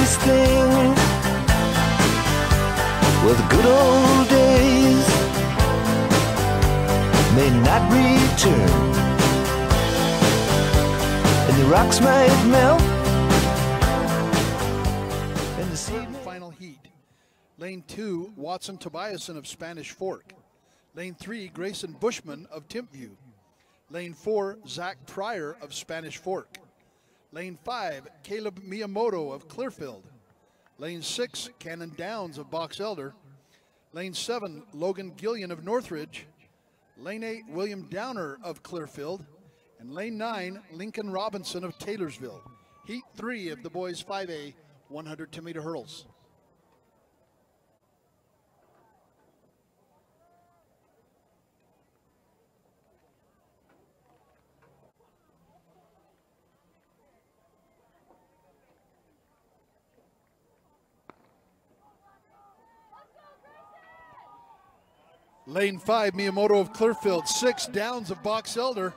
these things were the good old days, may not return, and the rocks might melt. And the sea. Final heat. Lane 2, Watson Tobiasen of Spanish Fork. Lane 3, Grayson Bushman of Timpview. Lane 4, Zach Pryor of Spanish Fork. Lane 5, Caleb Miyamoto of Clearfield. Lane 6, Cannon Downs of Box Elder. Lane 7, Logan Gillian of Northridge. Lane 8, William Downer of Clearfield. And Lane 9, Lincoln Robinson of Taylorsville. Heat 3 of the boys 5A 102 meter hurdles. Lane 5, Miyamoto of Clearfield. 6, Downs of Box Elder.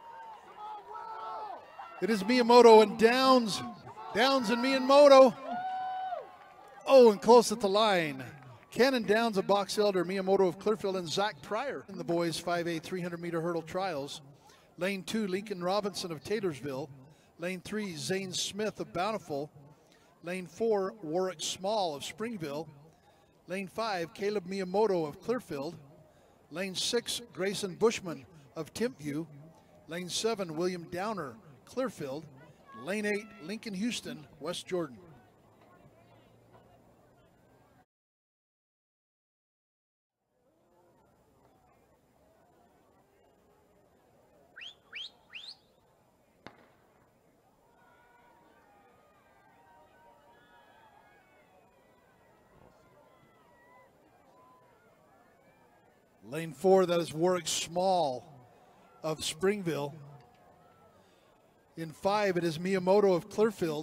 It is Miyamoto and Downs. Downs and Miyamoto. Oh, and close at the line. Cannon Downs of Box Elder, Miyamoto of Clearfield, and Zach Pryor in the boys 5A 300 meter hurdle trials. Lane 2, Lincoln Robinson of Taylorsville. Lane 3, Zane Smith of Bountiful. Lane 4, Warwick Small of Springville. Lane 5, Caleb Miyamoto of Clearfield. Lane 6, Grayson Bushman of Timpview. Lane 7, William Downer, Clearfield. Lane 8, Lincoln Houston, West Jordan. Lane 4, that is Warwick Small of Springville. In 5, it is Miyamoto of Clearfield.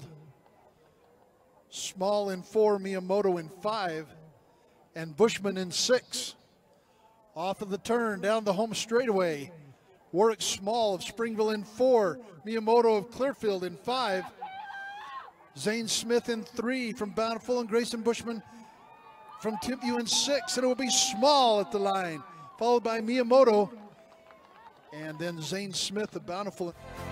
Small in 4, Miyamoto in 5, and Bushman in 6. Off of the turn, down the home straightaway. Warwick Small of Springville in 4, Miyamoto of Clearfield in 5. Zane Smith in 3 from Bountiful, and Grayson Bushman from Timpview in 6. And it will be Small at the line, followed by Miyamoto, and then Zane Smith of Bountiful.